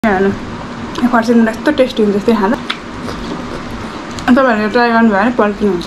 फर्सीको मुन्टा यस्तो टेस्टी हुन्छ त्यही खाँदा तपाईँहरूले ट्राई गर्नुभयो भने पर्खिनुहुन्छ।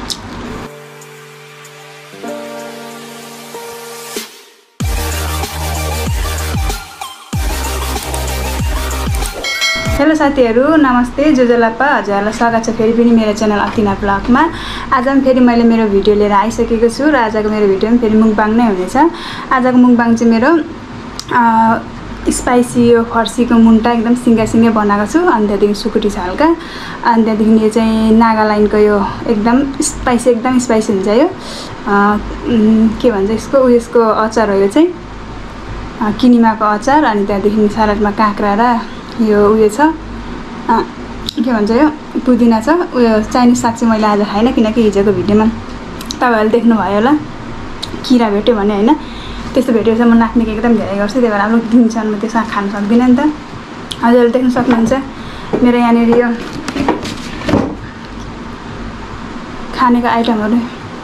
हेलो साथीहरू, नमस्ते। जोजोलाप्पा हजुरहरूलाई स्वागत छ फेरि पनि मेरो च्यानल अतिना ब्लगमा। आज पनि फेरि मैले मेरो भिडियो लिएर आइसकेको छु र आजको मेरो भिडियो पनि फेरि मुकबाङ नै हुनेछ। आजको मुकबाङ चाहिँ मेरो स्पाइसी यो फर्सीको मुन्टा एकदम सिङ्गा बनाएको छु। अनि त्यहाँदेखि सुकुटी छ हल्का। अनि त्यहाँदेखि यो चाहिँ नागाल्यान्डको यो एकदम स्पाइसी हुन्छ यो के भन्छ यसको अचार हो। यो चाहिँ किनिमाको अचार। अनि त्यहाँदेखि सलादमा काँक्रा र यो उयो छ के भन्छ यो पुदिना छ। उयो चाइनिज साग चाहिँ मैले आज खाइनँ किनकि हिजोको भिडियोमा तपाईँहरूले देख्नुभयो होला किरा भेट्यो भने होइन। त्यस्तो भेटेपछि म नाच्ने एकदम धेरै गर्छु, त्यही भएर अब दिनसम्म म त्यो साग खान सक्दिनँ नि त। हजुरहरूले देख्न सक्नुहुन्छ मेरो यहाँनिर यो खानेको आइटमहरू।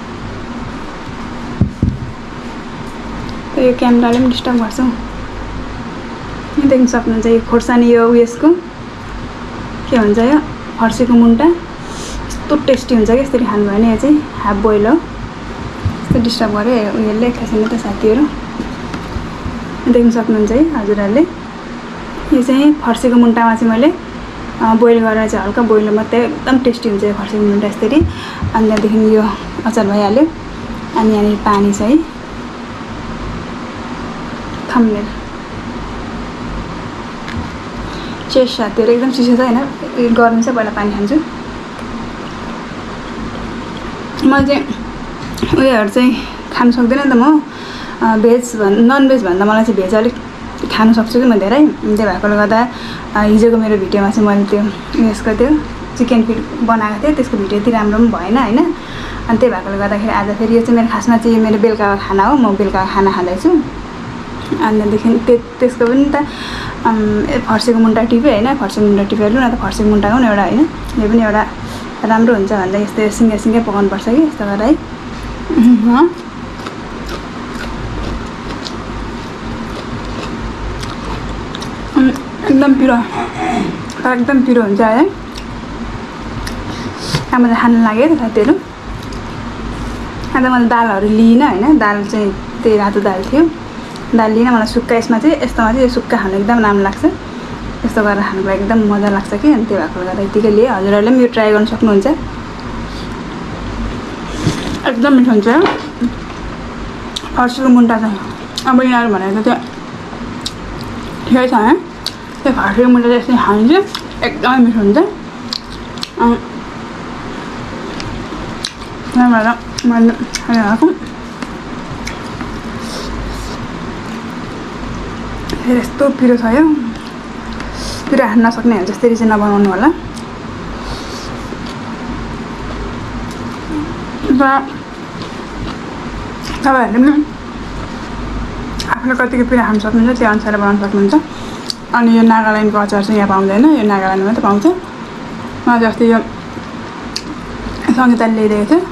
यो क्यामेराले पनि डिस्टर्ब गर्छ। देख्न सक्नुहुन्छ यो खोर्सानी यो उयसको के भन्छ यो फर्सीको मुन्टा यस्तो टेस्टी हुन्छ कि यसरी खानुभयो भने। यो चाहिँ हाफ बोइल हो। यस्तो डिस्टर्ब गऱ्यो उयोले एकैछिन त साथीहरू। देख्न सक्नुहुन्छ है हजुरहरूले। यो चाहिँ फर्सीको मुन्टामा चाहिँ मैले बोइल गरेर चाहिँ हल्का बोइल मात्रै एकदम टेस्टी हुन्छ यो फर्सीको मुन्टा यसरी। अनि त्यहाँदेखि यो अचार भइहाल्यो। अनि यहाँनिर पानी छ है थम्बनेल चेस साथीहरू एकदम चिसो छ होइन, गर्मी छ। पहिला पानी खान्छु। म चाहिँ उयोहरू चाहिँ खानु सक्दिनँ नि त। म नन भेज भन्दा मलाई चाहिँ भेज अलिक खानु सक्छु कि म धेरै। त्यही भएकोले गर्दा हिजोको मेरो भिडियोमा चाहिँ मैले त्यो उयसको त्यो चिकन फिट बनाएको थिएँ, त्यसको भिडियो यति राम्रो पनि भएन होइन। अनि त्यही भएकोले गर्दाखेरि आज फेरि यो चाहिँ मेरो खासमा चाहिँ मेरो बेलुकाको खाना हो। म बेलुकाको खाना खाँदैछु। अनि त्यहाँदेखि त्यसको पनि त फर्सीको मुन्टा टिप्यो होइन। फर्सीको मुन्टा टिपेर न त फर्सीको मुन्टाको पनि एउटा होइन, यो पनि एउटा राम्रो हुन्छ भन्दा यस्तो सिङ्गै पकाउनुपर्छ कि यस्तो गरेर है। एकदम पिरो हुन्छ है। अब चाहिँ खानु लाग्यो त साथीहरू। आज मैले दालहरू लिइनँ होइन। दाल चाहिँ त्यही रातो दाल थियो। दाल लिन मलाई सुक्खा यसमा चाहिँ यस्तोमा चाहिँ यो सुक्खा खानु एकदम राम्रो लाग्छ। यस्तो गरेर खानुको एकदम मजा लाग्छ कि। अनि त्यही भएकोले गर्दा यतिकै लिएँ। हजुरहरूले पनि यो ट्राई गर्न सक्नुहुन्छ। एकदम मिठो हुन्छ फर्सीको मुन्टा चाहिँ। अब यिनीहरू भनेको त्यो ठिकै छ है। त्यो फर्सीको मुन्टा चाहिँ यसरी खानु चाहिँ एकदमै मिठो हुन्छ। त्यहाँबाट मैले खाइरहेको फेरि यस्तो पिरो छ यो। पिरो खान नसक्ने हुन्छ त्यसरी चाहिँ नबनाउनु होला। र तपाईँहरूले पनि आफूले कतिको पिरो खान सक्नुहुन्छ त्यो अनुसारले बनाउन सक्नुहुन्छ। अनि यो नागाल्यान्डको अचार चाहिँ यहाँ पाउँदैन, यो नागाल्यान्डमा मात्रै पाउँछ। मलाई अस्ति यो सङ्गीताले ल्याइदिएको थियो।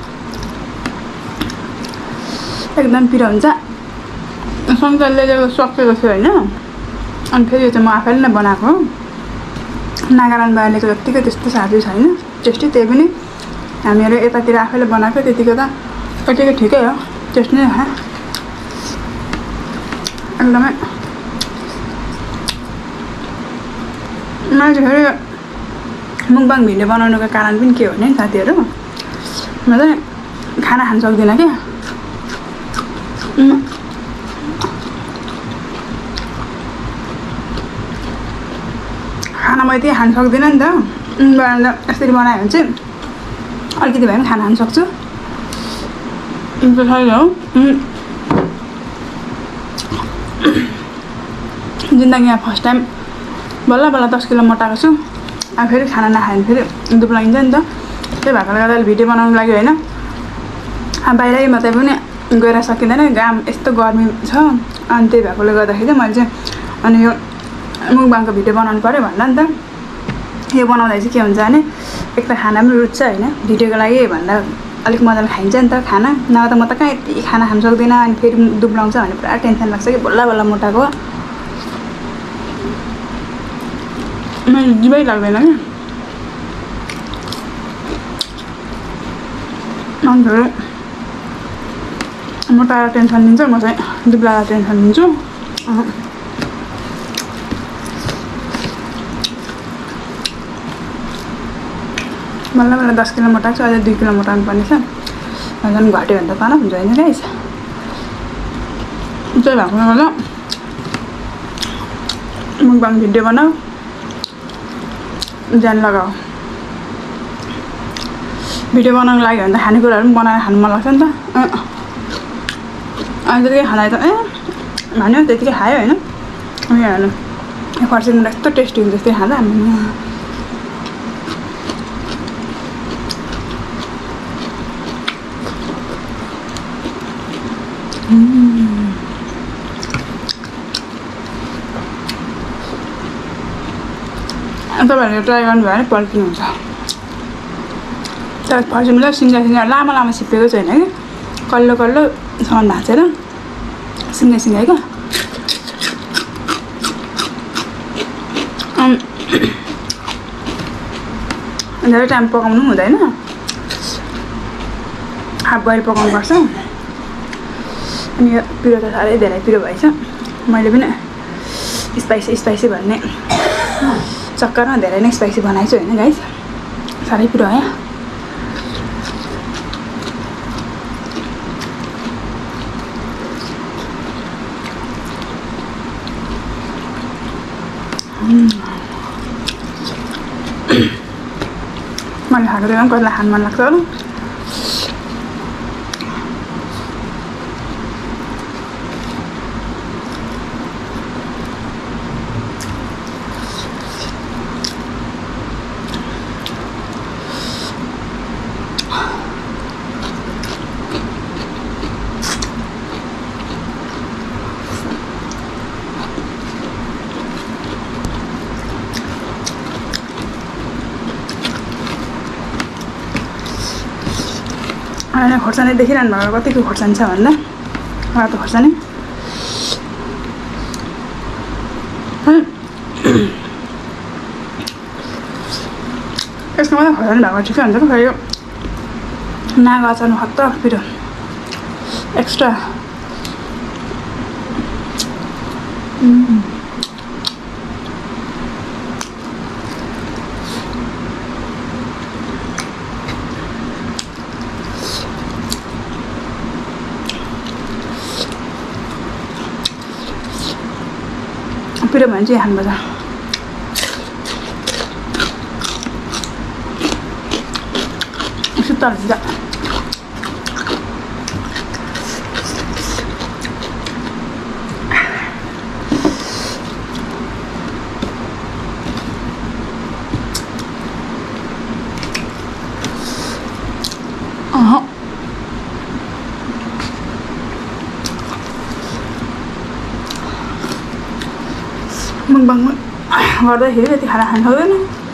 एकदम पिरो हुन्छ। सङ्गीताले ल्याइदिएको सकेको थियो होइन। अनि फेरि यो चाहिँ म आफैले नै बनाएको हो। नागाल्यान्डबाट ल्याएको जत्तिकै त्यस्तो साह्रो छैन टेस्टी। त्यही पनि हामीहरू यतातिर आफैले बनाएको त्यतिको त यतिकै ठिकै हो। टेस्ट नै हो एकदमै। मैले चाहिँ फेरि मुकबाङ भिडियो बनाउनुको कारण पनि के हो भने साथीहरू, म चाहिँ खाना खान सक्दिनँ क्या। खाना म यति खान सक्दिनँ नि त। यसरी बनायो भने चाहिँ अलिकति भए पनि खाना खान सक्छु। छैन हो जिन्दगीमा फर्स्ट टाइम बल्ल 10 किलो मोटाएको छु। अब फेरि खाना नखायो भने फेरि दुब्लाइन्छ नि त। त्यही भएकोले गर्दा भिडियो बनाउनु लागि होइन। अब बाहिरै मात्रै पनि गएर सकिँदैन, घाम यस्तो गर्मी छ। अनि त्यही भएकोले गर्दाखेरि चाहिँ मैले चाहिँ अनि यो मुकबाङको भिडियो बनाउनु पऱ्यो भन्दा नि त। यो बनाउँदा चाहिँ के हुन्छ भने एक त खाना पनि रुच्छ होइन। भिडियोको लागि भन्दा अलिक मजाले खाइन्छ नि त खाना। नभए त म त कहाँ यति खाना खान सक्दिनँ। अनि फेरि दुब्लाउँछ भने पुरा टेन्सन लाग्छ कि बल्ल मोटाएको। मेरो जिभै लाग्दैन क्या। अन्त म तारा टेन्सन लिन्छ, म चाहिँ दुब्लालाई टेन्सन लिन्छु। मलाई 10 किलो मोटाएको छ, अझै 2 किलो मोटाउनु पर्ने छ। झन् घट्यो भने त पाना हुन्छ होइन गाइस। त्यही भएकोले गर्दा मुकबाङ भिडियो बनाऊ, ज्यान लगाऊ। भिडियो बनाउनु लाग्यो भने त खानेकुराहरू पनि बनाएर खानु मन लाग्छ नि त। अनि त्यतिकै खाना त भन्यो त्यतिकै खायो होइन। अनि हेर्नु फर्सीको मुन्टा यस्तो टेस्टी हुन्छ त्यस्तै खाँदा। तपाईँहरूले ट्राई गर्नुभयो भने पर्खिनुहुन्छ। तर फर्सीमुला सिङ्गा सिङ्गा लामो लामो छिप्पेको छैन कि, कल्लो कल्लोसम्म भाँचेर सिङ्गा सिङ्गा क्या। धेरै टाइम पकाउनु हुँदैन, हाफ बयल पकाउनु पर्छ। अनि यो पिरो त साह्रै धेरै पिरो भएछ। मैले पनि स्पाइसी भन्ने चक्करमा धेरै नै स्पाइसी बनाएछु होइन गाइस। साह्रै पिरो आयो। मैले खाएको बेला पनि कसैलाई खानु मन लाग्छ होला। होइन खोर्सानी देखिरहनु भएको कतिको खोर्सानी छ भन्दा रातो खोर्सानी। यसको मात्रै खोर्सानी भएको ठिकै हुन्छ। फेरि यो नाग अचारमा खतरा पिरो एक्स्ट्रा। पिरो भने चाहिँ खानुपर्छ। शीतल हुन्छ। मुकबाङ गर्दाखेरि यति खाना खानु सक्दैन।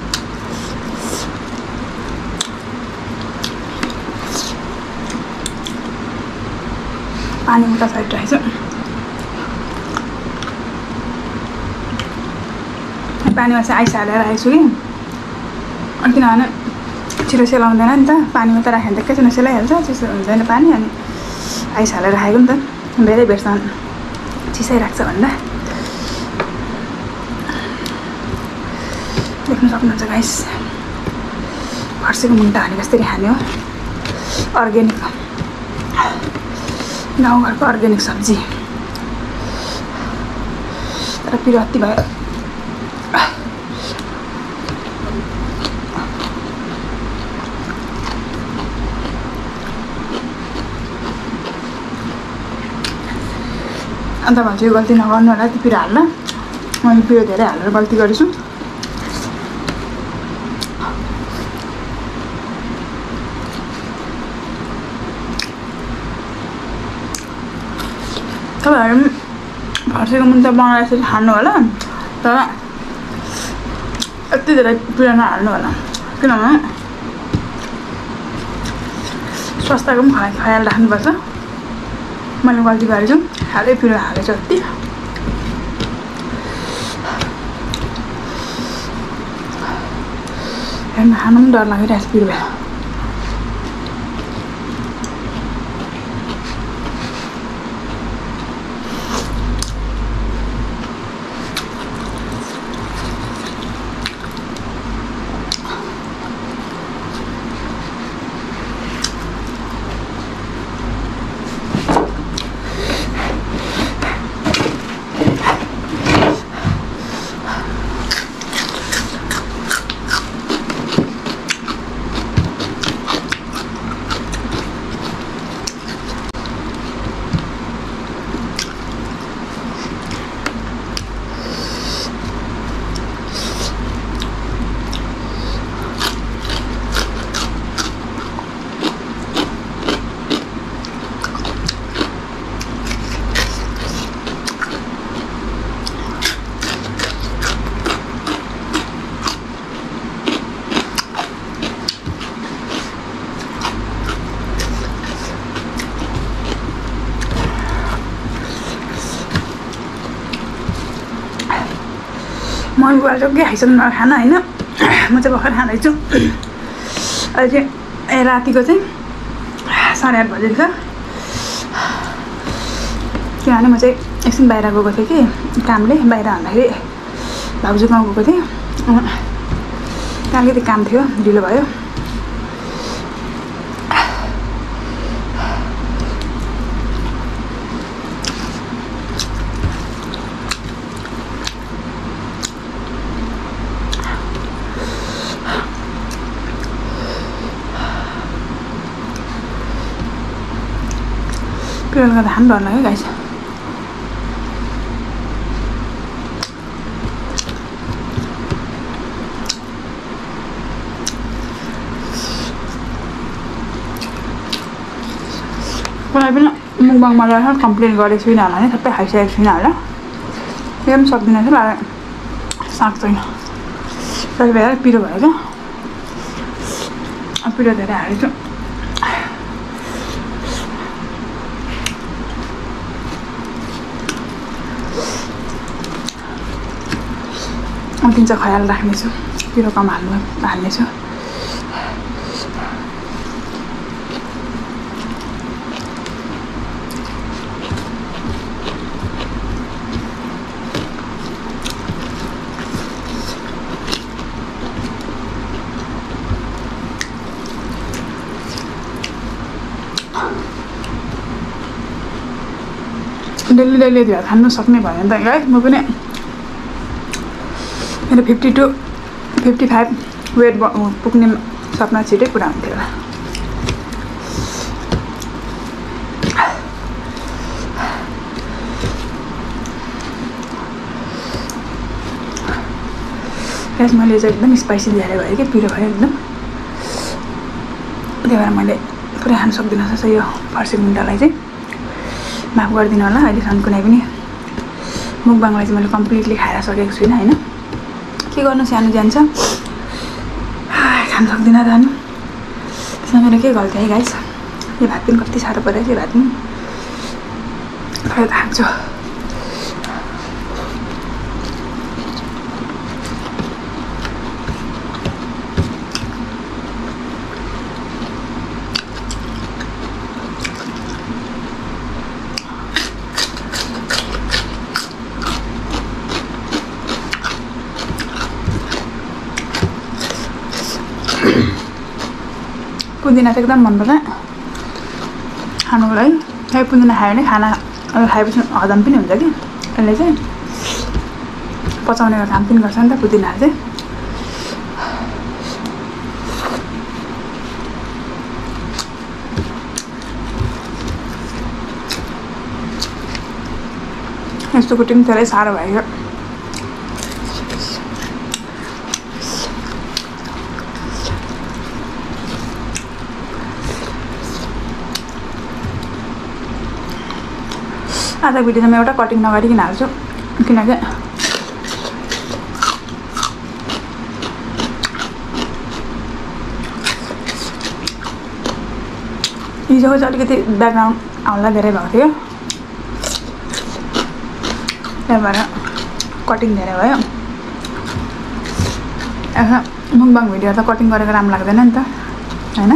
पानी उता साइड राखेको छु। पानीमा चाहिँ आइस हालेर राखेको छु कि, अनि किनभने छिटो सेलाउँदैन नि त। पानी मात्रै राख्यो भने त एकैछिन सेलाइहाल्छ, चिसो हुँदैन पानी। अनि आइस हालेर राखेको नि त, धेरै बेरसम्म चिसै राख्छ भन्दा। देख्न सक्नुहुन्छ गाइस, फर्सीको मुन्टा हालेको कसरी खाने हो। अर्ग्यानिक गाउँघरको अर्ग्यानिक सब्जी। तर पिरो अति भयो। अन्त भन्छु यो गल्ती नगर्नु होला, त्यो पिरो हाल्न। मैले पिरो धेरै हालेर गल्ती गरेछु। तपाईँहरू पनि फर्सीको मुन्टा बनाएर यसरी खानु होला, तर यति धेरै पिरो नहाल्नु होला, किनभने स्वास्थ्यको पनि ख्याल राख्नुपर्छ। मैले गल्ती गरेछु, साह्रै पिरो हालेछु। यति हेर्न खानु पनि डर लागिरहेको छ पिरो भएर। म बुवा चाहिँ के खाइसक्नु खाना होइन, म चाहिँ भर्खर खाँदैछु। अहिले चाहिँ रातिको चाहिँ 8:30 बजेको छ, किनभने म चाहिँ एकछिन बाहिर गएको थिएँ कि कामले। बाहिर भन्दाखेरि भाउजू गाउँ गएको थिएँ, त्यहाँ अलिकति काम थियो, ढिलो भयो। पिरोले गर्दा खानु डर लाग्यो गाइस। कुनै पनि मुखबाङमा रहेर कम्प्लेन गरेको छुइनँ होला नि, सबै खाइसकेको छुइनँ होला। त्यो पनि सक्दिनँ जस्तो लाग्यो, साग छैन। त्यही भएर पिरो भयो क्या, पिरो धेरै हालेछु। दिन चाहिँ ख्याल राख्नेछु, पिरो कम हाल्नेछु। डेली धेरै खानु सक्ने भयो भने त गाइस म पनि मेरो 50 to 55 वेट पुग्ने सपना छिटै पुरा हुन्थ्यो होला। गाइस मैले चाहिँ एकदम स्पाइसी धेरै भयो कि, पिरो भयो एकदम। त्यही भएर मैले पुरै खान सक्दिनँ। जस्तो यो फर्सी मुन्टालाई चाहिँ माफ गरिदिनु होला। अहिलेसम्म कुनै पनि मुखबाङलाई चाहिँ मैले कम्प्लिटली खाएर सकेको छुइनँ होइन। के गर्नु, सानो जान्छ, खान सक्दिनँ त अनि। त्यसमा मेरो के गल्ती है गाइस। यो भात पनि कति साह्रो परेको यो भात पनि खै त खान्छु। पुदिना चाहिँ एकदम मनपर्छ खानुको लागि। है पुदिना खायो भने खाना खाएपछि हजम पनि हुन्छ कि, यसले चाहिँ पचाउने काम पनि गर्छ नि त पुदिनाहरू चाहिँ। यस्तो कुटी पनि धेरै साह्रो भयो। आधा भिडियोमा एउटा कटिङ नगरिकन हाल्छु, किनकि हिजोको चाहिँ अलिकति ब्याकग्राउन्ड हल्ला धेरै भएको थियो, त्यही भएर कटिङ धेरै भयो। मुकबाङ भिडियो त कटिङ गरेको राम्रो लाग्दैन नि त हैन।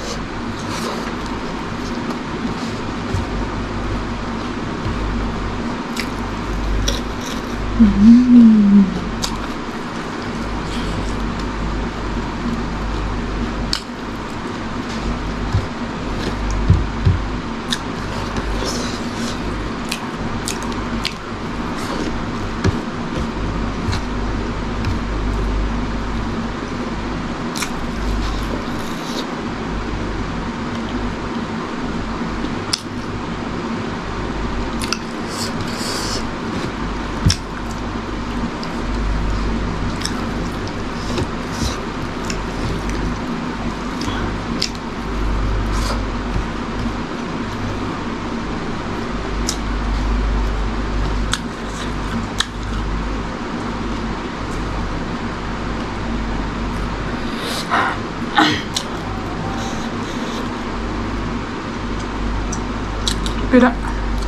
पिरो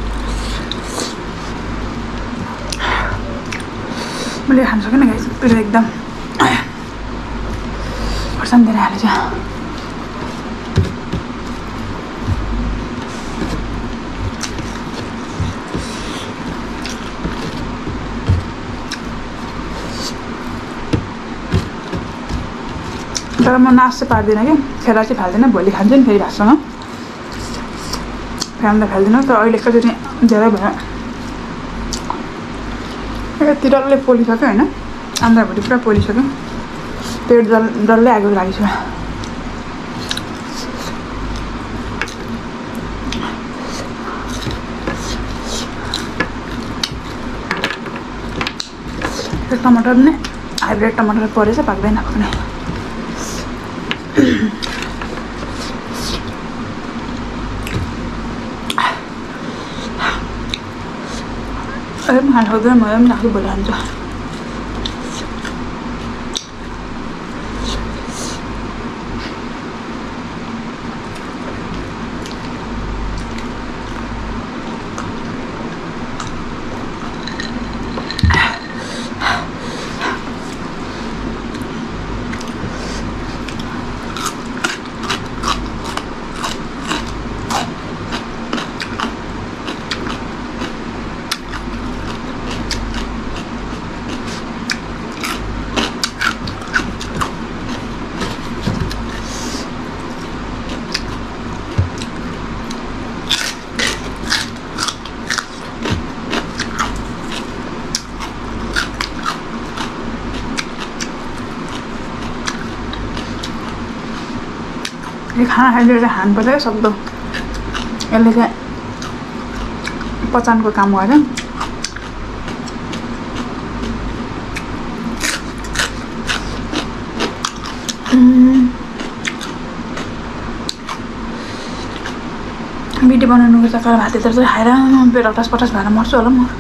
मैले खान सकेन गाइस, पिरो एकदम खर्सानी धेरै हालेछ। तर म नास चाहिँ पार्दिनँ कि, खेर चाहिँ फाल्दिनँ, भोलि खान्छु नि फेरि भातसँग। फ्याल्दा फाल्दिनँ, तर अहिले एकैचोटि धेरै भयो। यति डल्लै पोलिसक्यो होइन, आन्द्राभुटी पुरा पोलिसक्यो, पेट डल्लै आगो लागिसक्यो। यो टमाटर नै हाइब्रिड टमाटर परेछ, पाक्दैन पक्ने। अहिले पनि खान सक्दैन, म पनि राख्छु, भोलि खान्छु। यो खाना खाइदिएर चाहिँ खानुपर्छ क्या सक्दो, यसले चाहिँ पचानको काम गर्छ। भिडियो बनाउनुको चक्कर भात यता चाहिँ खाएर पेट अटास पटास भएर मर्छु होला म।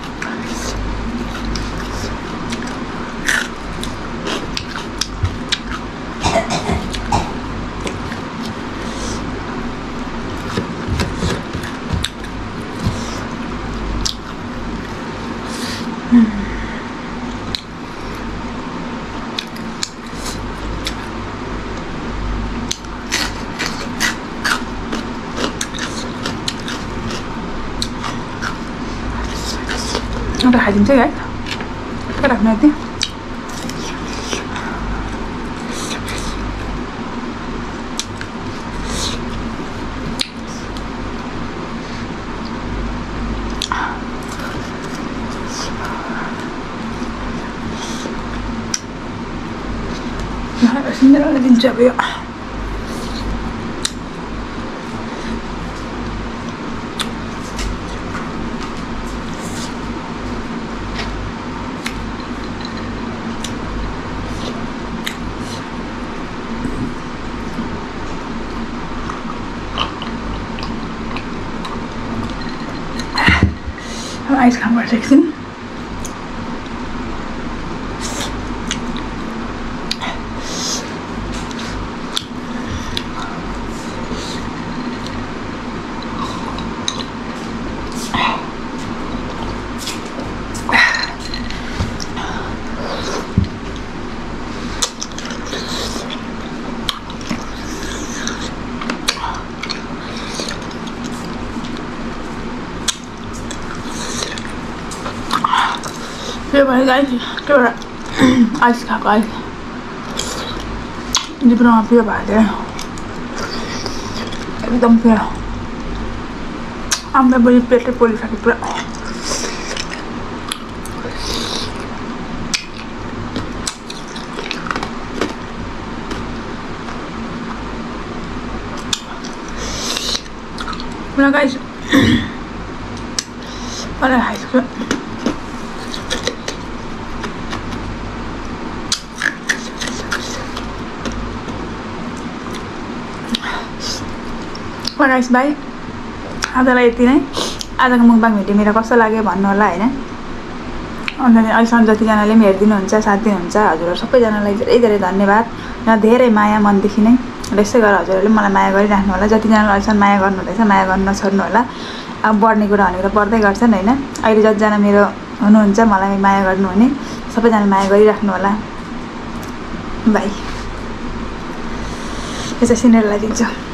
एउटा खाइदिन्छ है, के राख्नु यति। सिन्देरले दिन्छ अब यो। आइस खानुपर्छ एकछिन। त्यो भयो गाइस त्यो आइस खाएको आइस जिब्रोमा पिरो भयो एकदम पिरो आम्मा बढी पेटै पोलिसक्यो पुरा पुरा गाइस मलाई खाइसक्यो गाइस बाई आजलाई यति नै आजको मुखबाङ भिडियो मेरो कस्तो लाग्यो भन्नु होला हैन अनि अहिलेसम्म जतिजनाले पनि हेरिदिनुहुन्छ साथ दिनुहुन्छ हजुरहरू सबैजनालाई धेरै धेरै धन्यवाद र धेरै माया मनदेखि नै र यसै गरेर हजुरहरूले मलाई माया गरिराख्नु होला जतिजनाले अहिलेसम्म माया गर्नुहुँदैछ माया गर्न नछोड्नु होला अब बढ्ने कुरा भनेको त बढ्दै गर्छन् हैन अहिले जतिजना मेरो हुनुहुन्छ मलाई माया गर्नुहुने सबैजना माया गरिराख्नु होला बाई यसै सिनेरलाई दिन्छु